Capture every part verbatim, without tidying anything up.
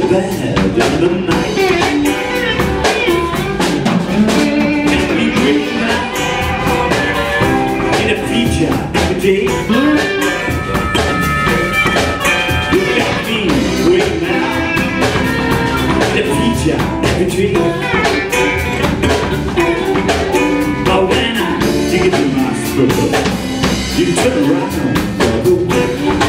bed in the night. And we dream in a feature every day. You got me dreaming in a feature every day. But when I dig into my spirit, you turn around the other way.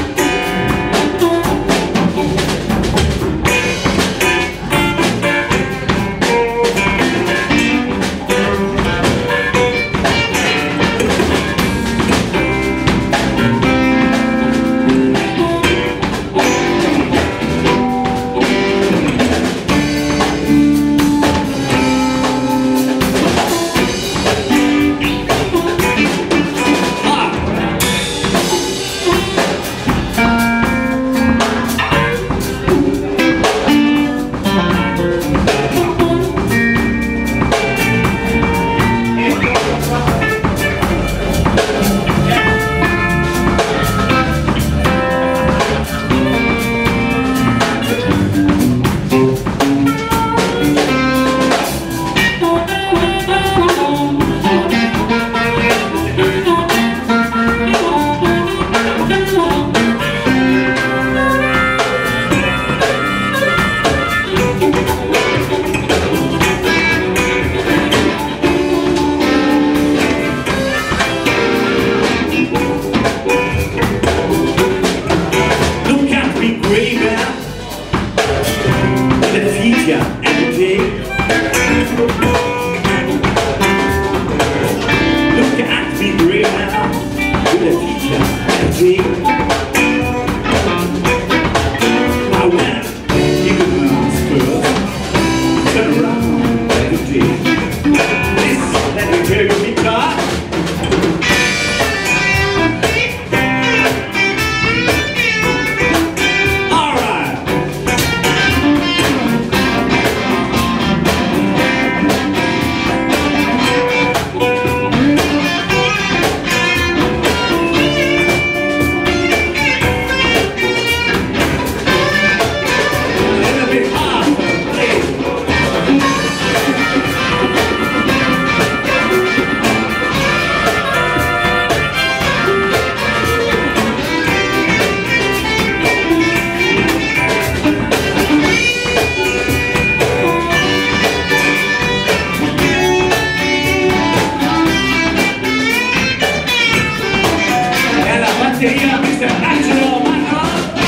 Every day. Look at me great now with a teacher every day. I went in the school, turn around every day. This, let me tell you, guitar. mister Angelo Manna.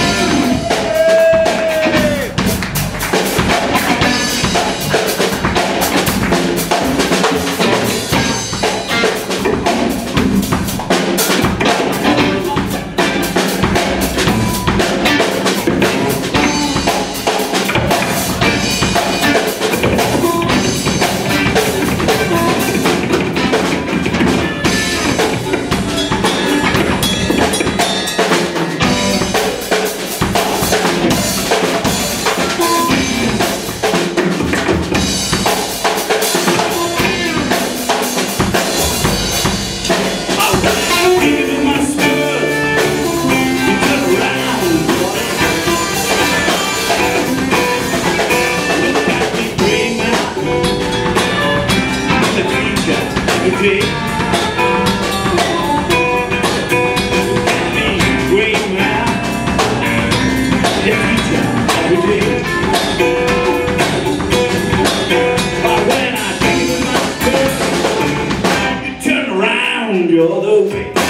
Every day. Great man, the future every day. But when I think of my first, you turn around the other way.